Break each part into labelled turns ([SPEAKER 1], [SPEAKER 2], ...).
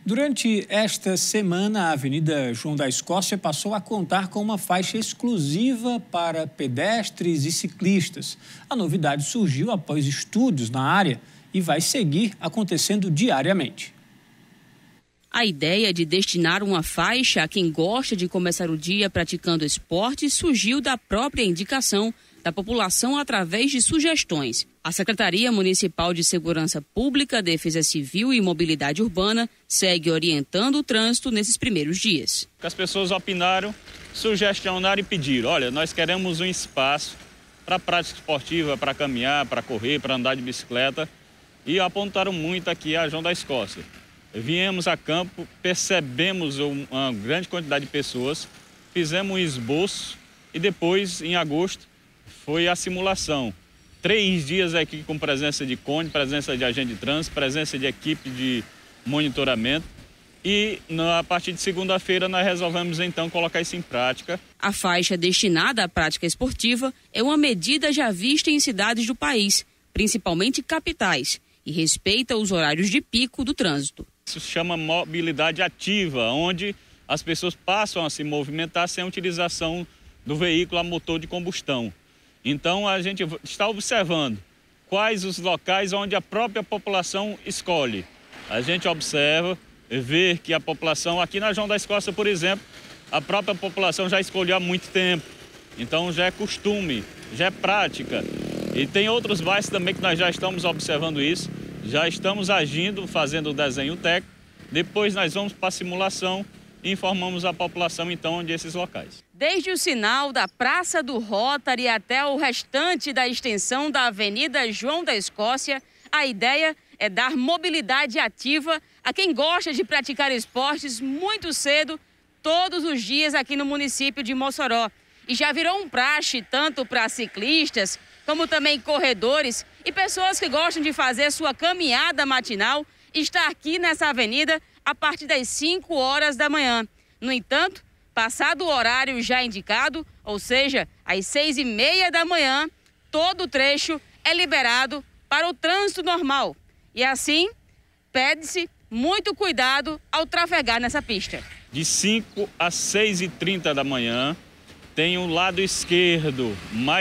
[SPEAKER 1] Durante esta semana, a Avenida João da Escócia passou a contar com uma faixa exclusiva para pedestres e ciclistas. A novidade surgiu após estudos na área e vai seguir acontecendo diariamente.
[SPEAKER 2] A ideia de destinar uma faixa a quem gosta de começar o dia praticando esporte surgiu da própria indicação da população através de sugestões. A Secretaria Municipal de Segurança Pública, Defesa Civil e Mobilidade Urbana segue orientando o trânsito nesses primeiros dias.
[SPEAKER 3] As pessoas opinaram, sugestionaram e pediram: olha, nós queremos um espaço para prática esportiva, para caminhar, para correr, para andar de bicicleta, e apontaram muito aqui a João da Escócia. Viemos a campo, percebemos uma grande quantidade de pessoas, fizemos um esboço e depois, em agosto, foi a simulação. 3 dias aqui com presença de cone, presença de agente de trânsito, presença de equipe de monitoramento. E a partir de segunda-feira nós resolvemos então colocar isso em prática.
[SPEAKER 2] A faixa destinada à prática esportiva é uma medida já vista em cidades do país, principalmente capitais, e respeita os horários de pico do trânsito.
[SPEAKER 3] Isso se chama mobilidade ativa, onde as pessoas passam a se movimentar sem a utilização do veículo a motor de combustão. Então a gente está observando quais os locais onde a própria população escolhe. A gente observa, vê que a população, aqui na João da Escócia, por exemplo, a própria população já escolheu há muito tempo. Então já é costume, já é prática. E tem outros bairros também que nós já estamos observando isso, já estamos agindo, fazendo o desenho técnico. Depois nós vamos para a simulação e informamos a população então onde esses locais.
[SPEAKER 2] Desde o sinal da Praça do Rotary até o restante da extensão da Avenida João da Escócia, a ideia é dar mobilidade ativa a quem gosta de praticar esportes muito cedo, todos os dias aqui no município de Mossoró. E já virou um praxe tanto para ciclistas, como também corredores e pessoas que gostam de fazer sua caminhada matinal, estar aqui nessa avenida a partir das 5 horas da manhã. No entanto, passado o horário já indicado, ou seja, às 6h30 da manhã, todo o trecho é liberado para o trânsito normal. E assim, pede-se muito cuidado ao trafegar nessa pista.
[SPEAKER 3] De 5 às 6h30 da manhã, tem o lado esquerdo,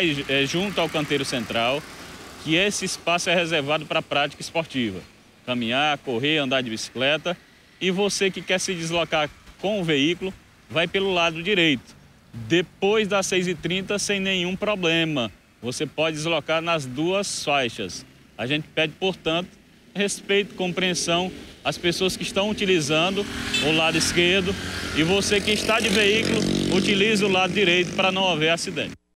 [SPEAKER 3] junto ao canteiro central, que esse espaço é reservado para prática esportiva. Caminhar, correr, andar de bicicleta. E você que quer se deslocar com o veículo, vai pelo lado direito. Depois das 6h30, sem nenhum problema. Você pode deslocar nas duas faixas. A gente pede, portanto, respeito, compreensão às pessoas que estão utilizando o lado esquerdo e você que está de veículo, utilize o lado direito para não haver acidente.